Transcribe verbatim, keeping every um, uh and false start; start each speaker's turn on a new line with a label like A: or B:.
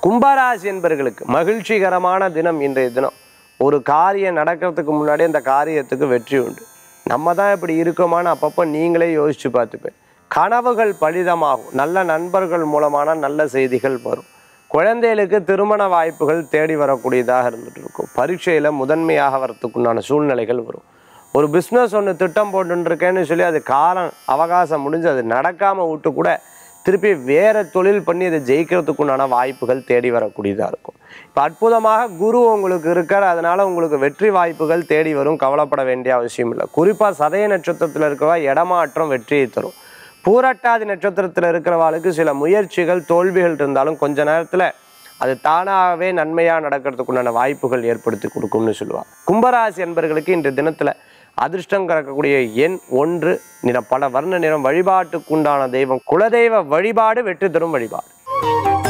A: கும்பராசி என்பர்களுக்கு மகிழ்ச்சிகரமான தினம் இன்றைய தினம். ஒரு காரியம் நடக்கிறதுக்கு முன்னாடி அந்த காரியத்துக்கு வெற்றி உண்டு. நம்ம தான் இப்படி இருக்கோமான்னு அப்பப்போ நீங்களே யோசிச்சு பார்த்துப்பேன். கனவுகள் பலிதமாகும். நல்ல நண்பர்கள் மூலமான நல்ல செய்திகள் வரும். குழந்தைகளுக்கு திருமண வாய்ப்புகள் தேடி வரக்கூடியதாக இருந்துட்டு இருக்கும். பரீட்சையில் முதன்மையாக வரத்துக்குண்டான சூழ்நிலைகள் வரும். ஒரு பிஸ்னஸ் ஒன்று திட்டம் போட்டுருக்கேன்னு சொல்லி அது காலம் அவகாசம் முடிஞ்சு அது நடக்காமல் விட்டு கூட திருப்பி வேறு தொழில் பண்ணி அதை ஜெயிக்கிறதுக்குண்டான வாய்ப்புகள் தேடி வரக்கூடியதாக இருக்கும். இப்போ அற்புதமாக குரு உங்களுக்கு இருக்கார். அதனால் உங்களுக்கு வெற்றி வாய்ப்புகள் தேடி வரும். கவலைப்பட வேண்டிய அவசியம் இல்லை. குறிப்பாக சதய நட்சத்திரத்தில் இருக்கிறவா இடமாற்றம் வெற்றியை தரும். பூரட்டாதி நட்சத்திரத்தில் இருக்கிறவாளுக்கு சில முயற்சிகள் தோல்விகள் இருந்தாலும் கொஞ்ச நேரத்தில் அது தானாகவே நன்மையாக நடக்கிறதுக்குண்டான வாய்ப்புகள் ஏற்படுத்தி கொடுக்கும்னு சொல்லுவாள். கும்பராசி என்பவர்களுக்கு இன்று தினத்தில் அதிர்ஷ்டம் கறக்கக்கூடிய எண் ஒன்று, நிறம் பல வர்ண நிறம். வழிபாட்டுக்குண்டான தெய்வம் குலதெய்வ வழிபாடு வெற்றி தரும் வழிபாடு.